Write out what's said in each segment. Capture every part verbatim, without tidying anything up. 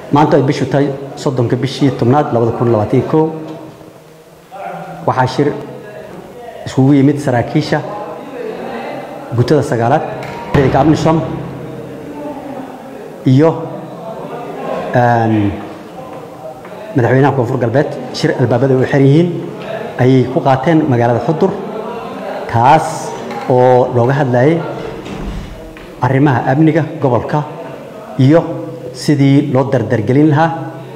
maanta ay bishu tahay soddonka bishii tobnaad labada kun labaatan iyo kow waxaa shir isugu yimid saraakiisha gutada sagaalaad ciidanka AMISOM iyo madaxweynaha koonfur galbeed shir albaabada u xiran yihiin ayay ku qaateen magaalada Xudur kaas oo looga hadlayay arrimaha amniga gobolka iyo sidii loo dardargelin lahaa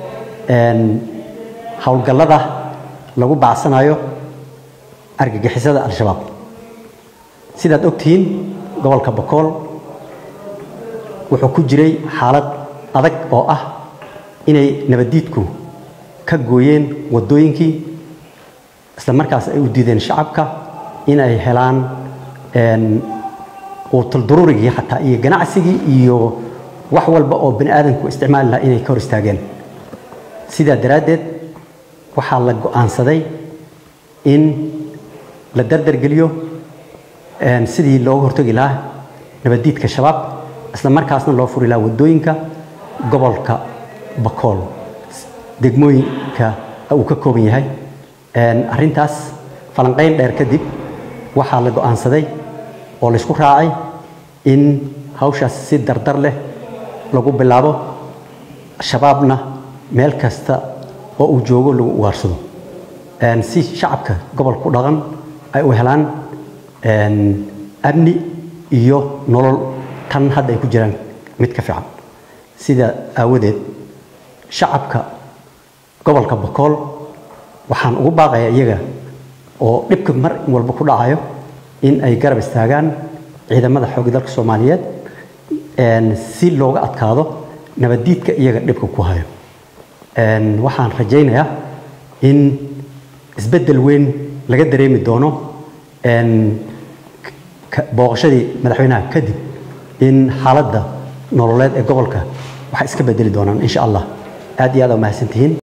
hawlgallada lagu baacsanayo argagixisada al-shabaab sidaad ogtihiin gobolka Boqol wuxuu ku jiray xaalad adag oo ah inay nabadiidku ka gooyeen wadooyinkii isla markaas ay u diideen shacabka inay helaan een qutul daruurigii xataa iyo ganacsigii iyo wax walba oo bani aadamku isticmaal lahaa inay ka hor istaageen sida daraadeed waxaa la go'aansaday in la dardargeliyo een sidii looga hortagi lahaa nabadiidka shabaab isla markaasna loo furi lahaa wadooyinka gobolka Boqol degmooyinka uu ka kooban yahay een arintaas falanqeyn dheer kadib waxaa la go'aansaday oo la isku raacay in hawshaas si dardar leh lagu bilaabo shabaabna meel kasta oo uu joogo lagu waarsado een si shacabka gobolka dhaqan ay u helaan een amni iyo nolol tan hadda ay ku jiraan mid ka fiican sida aawadeed shacabka gobolka Boqol waxaan ugu baaqayaa iyaga oo dhibka mar walba ku dhacayo in ay garab istaagaan ciidamada xoogga dalka Soomaaliyeed een si looga adkaado nabadiidka iyaga dhibka ku hayo een waxaan rajaynayaa in isbedel weyn laga dareemi doono een booqashadii madaxweynaha kadib in xaaladda nololeed ee gobolka waxa iska bedeli doonaan insha Allah aad iyo aad u mahadsantihiin